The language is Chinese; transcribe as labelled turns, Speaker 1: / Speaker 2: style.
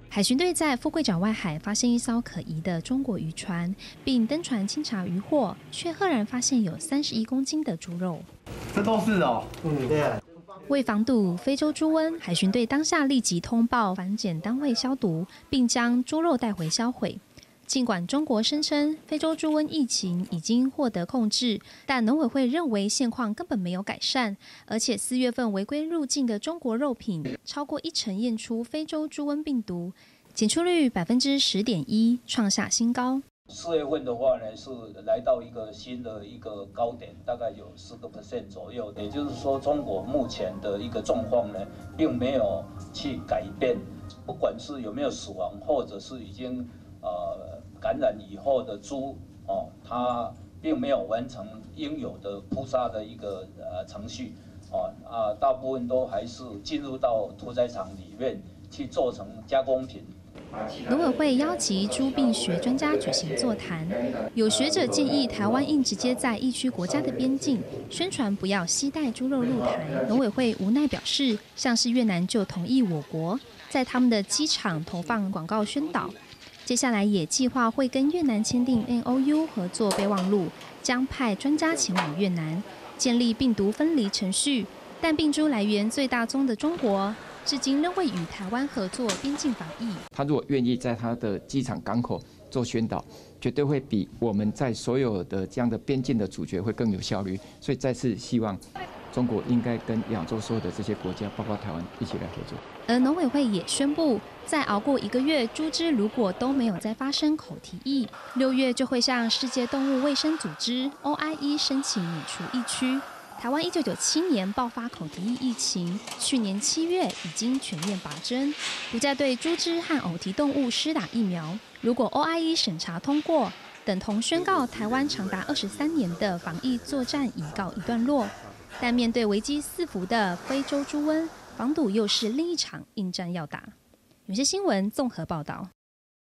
Speaker 1: 海巡队在富贵角外海发现一艘可疑的中国渔船，并登船清查渔获，却赫然发现有31公斤的猪肉。
Speaker 2: 这都是哦，对啊。
Speaker 1: 为防堵非洲猪瘟，海巡队当下立即通报反检单位消毒，并将猪肉带回销毁。尽管中国声称非洲猪瘟疫情已经获得控制，但农委会认为现况根本没有改善，而且4月份违规入境的中国肉品超过1成验出非洲猪瘟病毒，检出率10.1%，创下新高。
Speaker 3: 4月份的话呢，是来到一个新的一个高点，大概有10%左右。也就是说，中国目前的一个状况呢，并没有去改变，不管是有没有死亡，或者是已经感染以后的猪它并没有完成应有的扑杀的一个程序大部分都还是进入到屠宰场里面去做成加工品。
Speaker 1: 农委会邀集猪病学专家举行座谈，有学者建议台湾应直接在疫区国家的边境宣传不要携带猪肉入台。农委会无奈表示，像是越南就同意我国在他们的机场投放广告宣导，接下来也计划会跟越南签订 MOU 合作备忘录，将派专家前往越南建立病毒分离程序。但病猪来源最大宗的中国，至今仍未与台湾合作边境防疫。
Speaker 4: 他如果愿意在他的机场港口做宣导，绝对会比我们在所有的这样的边境的阻绝会更有效率。所以再次希望中国应该跟亚洲所有的这些国家，包括台湾一起来合作。
Speaker 1: 而农委会也宣布，再熬过1个月，猪只如果都没有再发生口蹄疫，6月就会向世界动物卫生组织 OIE 申请免除疫区。台湾1997年爆发口蹄疫疫情，去年7月已经全面拔针，不再对猪只和偶蹄动物施打疫苗。如果 OIE 审查通过，等同宣告台湾长达23年的防疫作战已告一段落。但面对危机四伏的非洲猪瘟，防堵又是另一场硬战要打。有些新闻综合报道。